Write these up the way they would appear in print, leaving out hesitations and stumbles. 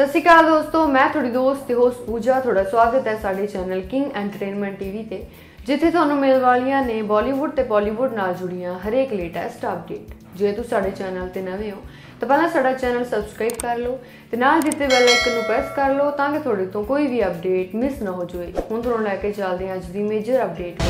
सत श्री अकाल दोस्तों, मैं थोड़ी दोस्त ते होस्ट पूजा। थोड़ा स्वागत है साडे चैनल किंग एंटरटेनमेंट टीवी ते, जिथे तुहानूं मिल वालियां ने बॉलीवुड ते बॉलीवुड नाल जुड़ियां हरेक लेटेस्ट अपडेट। जे तुसीं साडे चैनल ते नवे हो तो पहला साडा चैनल सबसक्राइब कर लो ते नाल दित्ते बैल आइकन नूं प्रेस कर लो ताकि तुहाडे तो कोई भी अपडेट मिस ना हो जाए। हुण तुहानूं लैके चलदे हां अज दी मेजर अपडेट।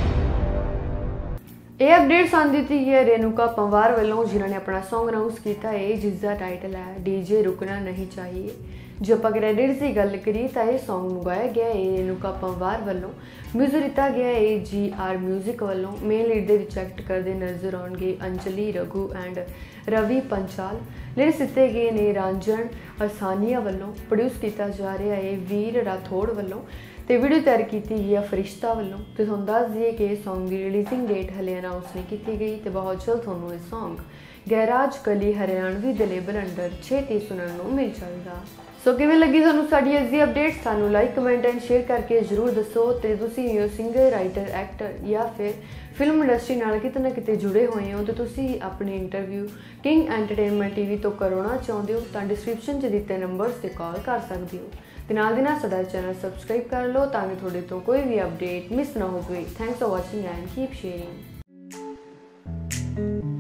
ये अपडेट सानूं दित्ती गई है रेणुका पंवार वालों, जिन्होंने अपना सॉन्ग अनाउंस किया है जिसका टाइटल है डीजे रुकना नहीं चाहिए। जो आप क्रेडिट्स की गल करिए तो यह सॉन्ग गाया गया है रेणुका पंवार वालों। म्यूजिक दिता गया है GR म्यूजिक वालों। मेन लीड के एक्ट करते नजर आउणगे अंजलि रघु एंड रवि पंचाल। लिरिक्स दिते गए ने रांझण असानिया वालों। प्रोड्यूस किया जा रहा है वीर राठौड़ वालों तो वीडियो तैयार की गई है फरिश्ता वालों। तो तुहानूं दस दईए कि इस सॉन्ग की रिलीजिंग डेट हले अनाउंस नहीं की गई तो बहुत जल्द तुहानूं इस सॉन्ग गैराज कली हरियाणवी दे लेबल अंडर छेती सुनने को मिल जाएगा। सो किवें लगी तुहानूं साडी अज दी अपडेट? सानूं लाइक कमेंट एंड शेयर करके जरूर दसो। तो तुसीं सिंगर राइटर एक्टर या फिर फिल्म इंडस्ट्री नाल किते ना किते जुड़े हुए हो तो तुसीं अपने इंटरव्यू किंग एंटरटेनमेंट टीवी तो करवाना चाहते हो तो डिस्क्रिप्शन च दिते नंबर्स से कॉल कर सकते हो। तो नाल दी नाल साडा चैनल सबसक्राइब कर लो ताकि थोड़े तो कोई भी अपडेट मिस ना हो जाए। Thanks for watching and keep sharing.